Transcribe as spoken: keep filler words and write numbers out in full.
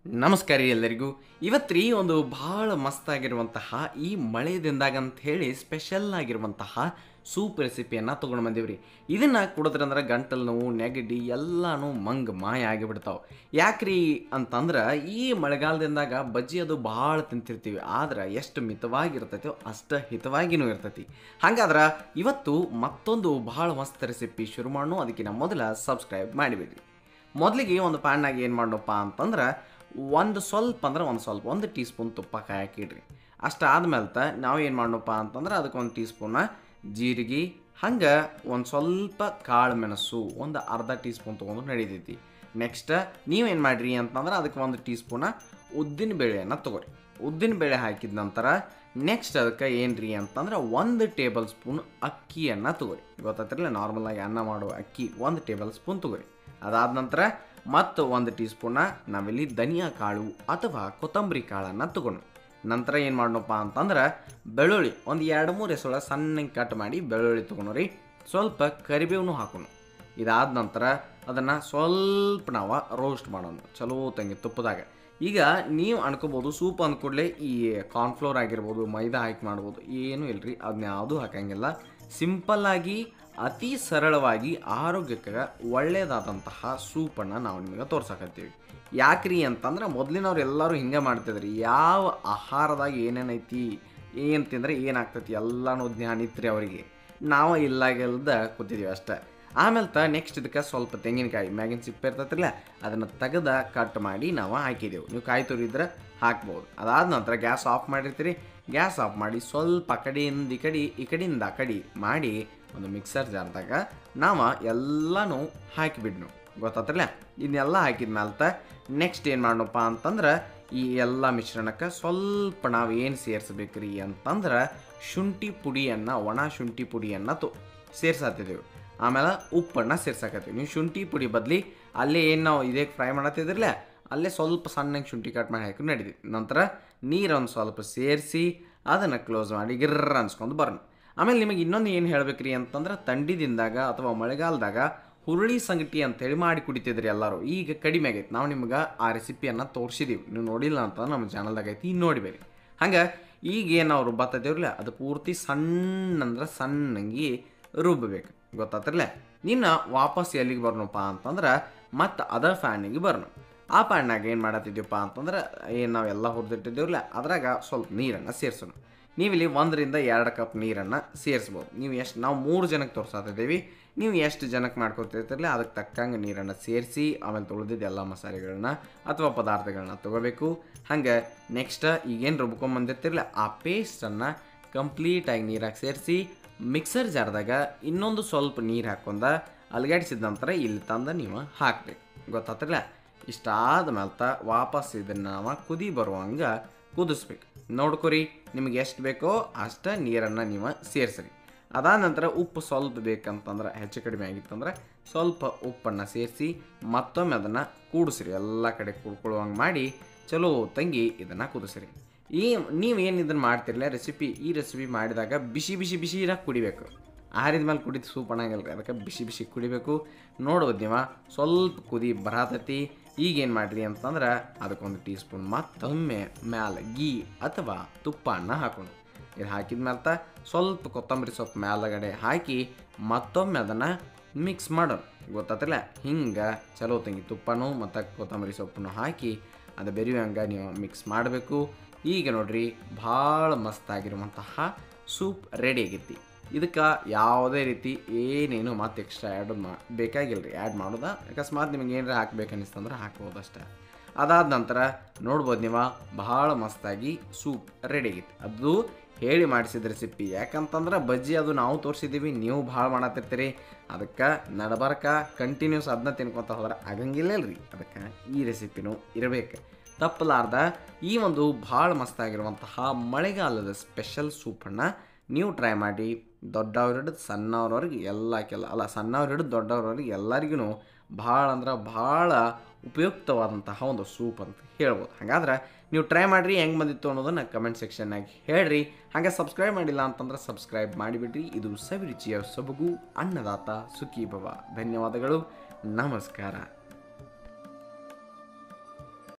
ನಮಸ್ಕಾರ ರೀ ಎಲ್ಲರಿಗೂ. ಇವತ್ತು ರೀ ಒಂದು ಭಾಳ ಮಸ್ತಾಗಿರುವಂತಹ ಈ ಮಳೆ ದಿನದಾಗ ಅಂತ ಹೇಳಿ ಸ್ಪೆಷಲ್ ಆಗಿರುವಂತಹ ಸೂಪ್ ರೆಸಿಪಿಯನ್ನು ತೊಗೊಂಡು ಬಂದೀವಿ ರೀ. ಇದನ್ನು ಕುಡಿದ್ರಂದ್ರೆ ಗಂಟಲು ನೋವು ನೆಗಡಿ ಎಲ್ಲನೂ ಮಂಗ್ ಮಾಯ ಆಗಿಬಿಡ್ತಾವೆ. ಯಾಕ್ರಿ ಅಂತಂದ್ರೆ ಈ ಮಳೆಗಾಲದಿಂದಾಗ ಬಜ್ಜಿ ಅದು ಭಾಳ ತಿಂತಿರ್ತೀವಿ, ಆದ್ರೆ ಎಷ್ಟು ಮಿತವಾಗಿರ್ತೈತೋ ಅಷ್ಟು ಹಿತವಾಗಿಯೂ ಇರ್ತೈತಿ. ಹಾಗಾದ್ರೆ ಇವತ್ತು ಮತ್ತೊಂದು ಭಾಳ ಮಸ್ತ್ ರೆಸಿಪಿ ಶುರು ಮಾಡೋಣ. ಅದಕ್ಕಿಂತ ಮೊದಲ ಸಬ್ಸ್ಕ್ರೈಬ್ ಮಾಡಿಬಿಡ್ರಿ. ಮೊದಲಿಗೆ ಒಂದು ಪ್ಯಾನ್ನಾಗ ಏನು ಮಾಡೋಣಪ್ಪ ಅಂತಂದ್ರೆ ಒಂದು ಸ್ವಲ್ಪ ಅಂದ್ರೆ ಒಂದು ಸ್ವಲ್ಪ ಒಂದು ಟೀ ಸ್ಪೂನ್ ತುಪ್ಪ ಕಾಯಕ್ಕಿಡ್ರಿ. ಅಷ್ಟಾದ್ಮೇಲೆ ನಾವು ಏನು ಮಾಡೋಣಪ್ಪ ಅಂತಂದ್ರೆ ಅದಕ್ಕೆ ಒಂದು ಟೀ ಸ್ಪೂನ ಜೀರಿಗೆ, ಹಂಗೆ ಒಂದು ಸ್ವಲ್ಪ ಕಾಳು ಮೆಣಸು ಒಂದು ಅರ್ಧ ಟೀ ಸ್ಪೂನ್ ತೊಗೊಂಡು ನಡೀತೈತಿ. ನೆಕ್ಸ್ಟ್ ನೀವೇನು ಮಾಡಿರಿ ಅಂತಂದ್ರೆ ಅದಕ್ಕೆ ಒಂದು ಟೀ ಸ್ಪೂನ ಉದ್ದಿನ ಬೇಳೆಯನ್ನು ತೊಗೊರಿ. ಉದ್ದಿನ ಬೇಳೆ ಹಾಕಿದ ನಂತರ ನೆಕ್ಸ್ಟ್ ಅದಕ್ಕೆ ಏನು ರೀ ಅಂತಂದ್ರೆ ಒಂದು ಟೇಬಲ್ ಸ್ಪೂನ್ ಅಕ್ಕಿಯನ್ನು ತೊಗೊರಿ. ಗೊತ್ತಾಗ್ತಿರಲಿಲ್ಲ, ನಾರ್ಮಲಾಗಿ ಅನ್ನ ಮಾಡೋ ಅಕ್ಕಿ ಒಂದು ಟೇಬಲ್ ಸ್ಪೂನ್ ತೊಗೊರಿ. ಅದಾದ ನಂತರ ಮತ್ತು ಒಂದು ಟೀ ಸ್ಪೂನ ನಾವಿಲ್ಲಿ ಧನಿಯಾ ಕಾಳು ಅಥವಾ ಕೊತ್ತಂಬರಿ ಕಾಳನ್ನು ತೊಗೊಂಡು ನಂತರ ಏನು ಮಾಡೋಣಪ್ಪ ಅಂತಂದ್ರೆ ಬೆಳ್ಳುಳ್ಳಿ ಒಂದು ಎರಡು ಮೂರು ಎಸೊಳ ಸಣ್ಣಗೆ ಕಟ್ ಮಾಡಿ ಬೆಳ್ಳುಳ್ಳಿ ತೊಗೊಂಡ್ರಿ. ಸ್ವಲ್ಪ ಕರಿಬೇವನು ಹಾಕೋಣ. ಇದಾದ ನಂತರ ಅದನ್ನು ಸ್ವಲ್ಪ ನಾವು ರೋಸ್ಟ್ ಮಾಡೋಣ ಚಲೋ ತಂಗಿ ತುಪ್ಪದಾಗ. ಈಗ ನೀವು ಅನ್ಕೋಬೋದು ಸೂಪ್ ಅಂದ್ಕೂಡಲೇ ಈ ಕಾರ್ನ್ಫ್ಲೋರ್ ಆಗಿರ್ಬೋದು ಮೈದಾ ಹಾಕಿ ಮಾಡ್ಬೋದು, ಏನೂ ಇಲ್ಲರಿ, ಅದನ್ನ ಯಾವುದೂ ಹಾಕಂಗಿಲ್ಲ. ಸಿಂಪಲ್ಲಾಗಿ ಅತಿ ಸರಳವಾಗಿ ಆರೋಗ್ಯಕ್ಕೆ ಒಳ್ಳೆಯದಾದಂತಹ ಸೂಪನ್ನು ನಾವು ನಿಮಗೆ ತೋರ್ಸಕತ್ತೀವಿ. ಯಾಕ್ರಿ ಅಂತಂದ್ರೆ ಮೊದಲಿನವ್ರು ಎಲ್ಲರೂ ಹಿಂಗೆ ಮಾಡ್ತಿದ್ರಿ. ಯಾವ ಆಹಾರದಾಗ ಏನೇನೈತಿ ಏನು ತಿಂದರೆ ಏನಾಗ್ತೈತಿ ಎಲ್ಲನೂ ಜ್ಞಾನ ಇತ್ತು ಅವರಿಗೆ. ನಾವು ಇಲ್ಲಾಗೆಲ್ದ ಕೂತಿದ್ದೀವಿ ಅಷ್ಟೇ. ಆಮೇಲೆ ತ ನೆಕ್ಸ್ಟ್ ಇದಕ್ಕೆ ಸ್ವಲ್ಪ ತೆಂಗಿನಕಾಯಿ ಮ್ಯಾಗಿನ ಸಿಪ್ಪೆ ಇರ್ತೈತಿಲ್ಲ ಅದನ್ನು ತೆಗೆದ ಕಟ್ ಮಾಡಿ ನಾವು ಹಾಕಿದೆವು. ನೀವು ಕಾಯಿ ತುರಿದ್ರೆ ಹಾಕ್ಬೋದು. ಅದಾದ ನಂತರ ಗ್ಯಾಸ್ ಆಫ್ ಮಾಡಿರ್ತೀರಿ. ಗ್ಯಾಸ್ ಆಫ್ ಮಾಡಿ ಸ್ವಲ್ಪ ಆ ಕಡೆಯಿಂದ ಈ ಕಡೆ ಈ ಕಡೆಯಿಂದ ಆ ಕಡೆ ಮಾಡಿ ಒಂದು ಮಿಕ್ಸರ್ ಜಾರ್ದಾಗ ನಾವು ಎಲ್ಲನೂ ಹಾಕಿಬಿಡ್ನು. ಗೊತ್ತಾತ್ರಲ್ಲ, ಇದನ್ನೆಲ್ಲ ಹಾಕಿದ ಮೇಲೆ ನೆಕ್ಸ್ಟ್ ಏನು ಮಾಡೋಣಪ್ಪ ಅಂತಂದ್ರೆ ಈ ಎಲ್ಲ ಮಿಶ್ರಣಕ್ಕೆ ಸ್ವಲ್ಪ ನಾವು ಏನು ಸೇರಿಸ್ಬೇಕ್ರಿ ಅಂತಂದ್ರೆ ಶುಂಠಿ ಪುಡಿಯನ್ನು ಒಣ ಶುಂಠಿ ಪುಡಿಯನ್ನು ತೊ ಸೇರ್ಸಾತಿದ್ದೆವು. ಆಮೇಲೆ ಉಪ್ಪನ್ನು ಸೇರ್ಸಾಕತ್ತೀವಿ. ನೀವು ಶುಂಠಿ ಪುಡಿ ಬದಲಿ ಅಲ್ಲೇ ಏನು ನಾವು ಇದೇ ಫ್ರೈ ಮಾಡತ್ತಿದ್ರಲ್ಲ ಅಲ್ಲೇ ಸ್ವಲ್ಪ ಸಣ್ಣಗೆ ಶುಂಠಿ ಕಟ್ ಮಾಡಿ ಹಾಕಿ ನಡೀತೀವಿ. ನಂತರ ನೀರೊಂದು ಸ್ವಲ್ಪ ಸೇರಿಸಿ ಅದನ್ನು ಕ್ಲೋಸ್ ಮಾಡಿ ಗಿರ್ರ ಅನ್ಸ್ಕೊಂಡು ಬರೋಣ. ಆಮೇಲೆ ನಿಮಗೆ ಇನ್ನೊಂದು ಏನು ಹೇಳ್ಬೇಕ್ರಿ ಅಂತಂದ್ರೆ ಥಂಡಿದಿಂದಾಗ ಅಥವಾ ಮಳೆಗಾಲದಾಗ ಹುರುಳಿ ಸಂಗಟಿ ಅಂತೇಳಿ ಮಾಡಿ ಕುಡಿತಿದ್ರಿ ಎಲ್ಲರೂ. ಈಗ ಕಡಿಮೆ ಆಗೈತೆ. ನಾವು ನಿಮ್ಗೆ ಆ ರೆಸಿಪಿಯನ್ನು ತೋರಿಸಿದ್ದೀವಿ. ನೀವು ನೋಡಿಲ್ಲ ಅಂತ ನಮ್ಮ ಚಾನಲ್ದಾಗ ಐತಿ, ಇನ್ನು ನೋಡಿಬೇಡಿ. ಹಂಗೆ ಈಗೇನು ನಾವು ರುಬ್ಬತ್ತಿದ್ದೀವ್ರಲ್ಲ ಅದು ಪೂರ್ತಿ ಸಣ್ಣ ಅಂದ್ರೆ ಸಣ್ಣಂಗಿ ರುಬ್ಬಬೇಕು. ಗೊತ್ತಾತ್ರಲ್ಲ. ನಿನ್ನ ವಾಪಸ್ ಎಲ್ಲಿಗೆ ಬರೋಣಪ್ಪ ಅಂತಂದ್ರೆ ಮತ್ತು ಅದ ಫ್ಯಾನಿಗೆ ಬರೋಣ. ಆ ಪ್ಯಾನ್ನಾಗ ಏನು ಮಾಡತ್ತಿದ್ದೀವಪ್ಪ ಅಂತಂದ್ರೆ ಏನು ನಾವೆಲ್ಲ ಹುರಿದಿಟ್ಟಿದ್ದೀವಲ್ಲ ಅದ್ರಾಗ ಸ್ವಲ್ಪ ನೀರನ್ನು ಸೇರಿಸೋಣ. ನೀವಿಲ್ಲಿ ಒಂದರಿಂದ ಎರಡು ಕಪ್ ನೀರನ್ನು ಸೇರಿಸ್ಬೋದು. ನೀವು ಎಷ್ಟು ನಾವು ಮೂರು ಜನಕ್ಕೆ ತೋರಿಸ್ತಿದ್ದೀವಿ, ನೀವು ಎಷ್ಟು ಜನಕ್ಕೆ ಮಾಡ್ಕೊತಿರ್ತಿರಲಿಲ್ಲ ಅದಕ್ಕೆ ತಕ್ಕಂಗೆ ನೀರನ್ನು ಸೇರಿಸಿ ಆಮೇಲೆ ತೊಳೆದಿದ್ದು ಎಲ್ಲ ಮಸಾಲೆಗಳನ್ನ ಅಥವಾ ಪದಾರ್ಥಗಳನ್ನ ತೊಗೋಬೇಕು. ಹಂಗೆ ನೆಕ್ಸ್ಟ್ ಈಗೇನು ರುಬ್ಕೊಂಬಂದಿರ್ತಿರಲಿಲ್ಲ ಆ ಪೇಸ್ಟನ್ನು ಕಂಪ್ಲೀಟಾಗಿ ನೀರಾಗಿ ಸೇರಿಸಿ ಮಿಕ್ಸರ್ ಜಾರ್ದಾಗ ಇನ್ನೊಂದು ಸ್ವಲ್ಪ ನೀರು ಹಾಕೊಂಡ ಅಲಗಾಡಿಸಿದ ನಂತರ ಇಲ್ಲಿ ತಂದು ನೀವು ಹಾಕಬೇಕು. ಗೊತ್ತಾತ್ರಲ್ಲ. ಇಷ್ಟಾದ ಮೇಲೆ ವಾಪಸ್ ಇದನ್ನು ನಾವು ಕುದಿ ಬರುವಂಗೆ ಕುದಿಸ್ಬೇಕು. ನೋಡ್ಕೊರಿ, ನಿಮಗೆ ಎಷ್ಟು ಬೇಕೋ ಅಷ್ಟು ನೀರನ್ನು ನೀವು ಸೇರಿಸ್ರಿ. ಅದಾದ ನಂತರ ಉಪ್ಪು ಸ್ವಲ್ಪ ಬೇಕಂತಂದ್ರೆ ಹೆಚ್ಚು ಕಡಿಮೆ ಆಗಿತ್ತಂದ್ರೆ ಸ್ವಲ್ಪ ಉಪ್ಪನ್ನು ಸೇರಿಸಿ ಮತ್ತೊಮ್ಮೆ ಅದನ್ನು ಕೂಡಿಸ್ರಿ. ಎಲ್ಲ ಕಡೆ ಕೂಡ್ಕೊಳ್ಳುವಂಗೆ ಮಾಡಿ ಚಲೋ ತಂಗಿ ಇದನ್ನು ಕುದಿಸ್ರಿ. ಈ ನೀವೇನು ಇದನ್ನು ಮಾಡ್ತಿರಲಿಲ್ಲ ರೆಸಿಪಿ ಈ ರೆಸಿಪಿ ಮಾಡಿದಾಗ ಬಿಸಿ ಬಿಸಿ ಬಿಸಿರಾಗಿ ಕುಡಿಬೇಕು. ಆರಿದ ಮೇಲೆ ಕುಡಿದು ಸೂಪ್ ಅನ್ನಂಗಿಲ್ಲ, ಅದಕ್ಕೆ ಬಿಸಿ ಬಿಸಿ ಕುಡಿಬೇಕು. ನೋಡ್ಬೋದು ನೀವು ಸ್ವಲ್ಪ ಕುದಿ ಬರತೈತಿ. ಈಗೇನು ಮಾಡಿರಿ ಅಂತಂದ್ರೆ ಅದಕ್ಕೊಂದು ಟೀ ಸ್ಪೂನ್ ಮತ್ತೊಮ್ಮೆ ಮ್ಯಾಲೆ ಗೀ ಅಥವಾ ತುಪ್ಪವನ್ನು ಹಾಕೋಣ. ಇದು ಹಾಕಿದ ಮೇಲೆ ಸ್ವಲ್ಪ ಕೊತ್ತಂಬರಿ ಸೊಪ್ಪು ಮ್ಯಾಲಗಡೆ ಹಾಕಿ ಮತ್ತೊಮ್ಮೆ ಅದನ್ನು ಮಿಕ್ಸ್ ಮಾಡೋಣ. ಗೊತ್ತಾತ್ರಲ್ಲ. ಹಿಂಗೆ ಚಲೋ ತಂಗಿ ತುಪ್ಪನೂ ಮತ್ತು ಕೊತ್ತಂಬರಿ ಸೊಪ್ಪನ್ನು ಹಾಕಿ ಅದು ಬೆರೆಯುವಂಗೆ ನೀವು ಮಿಕ್ಸ್ ಮಾಡಬೇಕು. ಈಗ ನೋಡ್ರಿ ಭಾಳ ಮಸ್ತಾಗಿರುವಂತಹ ಸೂಪ್ ರೆಡಿ ಆಗೈತಿ. ಇದಕ್ಕೆ ಯಾವುದೇ ರೀತಿ ಏನೇನು ಮತ್ತೆ ಎಕ್ಸ್ಟ್ರಾ ಆ್ಯಡ್ ಮಾ ಬೇಕಾಗಿಲ್ಲ ರೀ. ಆ್ಯಡ್ ಮಾಡೋದು ಅಕಸ್ಮಾತ್ ನಿಮಗೆ ಏನಾರ ಹಾಕ್ಬೇಕು ಅನ್ನಿಸ್ತಂದ್ರೆ ಹಾಕ್ಬೋದು ಅಷ್ಟೇ. ಅದಾದ ನಂತರ ನೋಡ್ಬೋದು ನೀವು ಭಾಳ ಮಸ್ತಾಗಿ ಸೂಪ್ ರೆಡಿ ಆಗೈತಿ. ಅದು ಹೇಳಿ ಮಾಡಿಸಿದ ರೆಸಿಪಿ. ಯಾಕಂತಂದ್ರೆ ಬಜ್ಜಿ ಅದು ನಾವು ತೋರಿಸಿದ್ದೀವಿ, ನೀವು ಭಾಳ ಮಾಡತ್ತಿರ್ತೀರಿ. ಅದಕ್ಕೆ ನಡಬರ್ಕ ಕಂಟಿನ್ಯೂಸ್ ಅದನ್ನ ತಿನ್ಕೊತ ಹೋದ್ರೆ ಆಗಂಗಿಲ್ಲ ರೀ. ಅದಕ್ಕೆ ಈ ರೆಸಿಪಿನೂ ಇರಬೇಕು. ತಪ್ಪಲಾರ್ದ ಈ ಒಂದು ಭಾಳ ಮಸ್ತಾಗಿರುವಂತಹ ಮಳೆಗಾಲದ ಸ್ಪೆಷಲ್ ಸೂಪನ್ನು ನೀವು ಟ್ರೈ ಮಾಡಿ. ದೊಡ್ಡವ್ರು ಹಿಡಿದು ಸಣ್ಣವ್ರವ್ರಿಗೆ ಎಲ್ಲ ಕೆಲ ಅಲ್ಲ ಸಣ್ಣವ್ರು ಹಿಡಿದು ದೊಡ್ಡವ್ರವ್ರಿಗೆ ಎಲ್ಲರಿಗೂ ಭಾಳ ಅಂದ್ರೆ ಭಾಳ ಉಪಯುಕ್ತವಾದಂತಹ ಒಂದು ಸೂಪ್ ಅಂತ ಹೇಳ್ಬೋದು. ಹಾಗಾದ್ರೆ ನೀವು ಟ್ರೈ ಮಾಡಿರಿ, ಹೆಂಗೆ ಬಂದಿತ್ತು ಅನ್ನೋದನ್ನು ಕಮೆಂಟ್ ಸೆಕ್ಷನ್ನಾಗಿ ಹೇಳ್ರಿ. ಹಾಗೆ ಸಬ್ಸ್ಕ್ರೈಬ್ ಮಾಡಿಲ್ಲ ಅಂತಂದ್ರೆ ಸಬ್ಸ್ಕ್ರೈಬ್ ಮಾಡಿಬಿಡ್ರಿ. ಇದು ಸವಿರುಚಿಯ ಸೊಬಗು ಅನ್ನದಾತ ಸುಖೀ ಭವ. ಧನ್ಯವಾದಗಳು, ನಮಸ್ಕಾರ.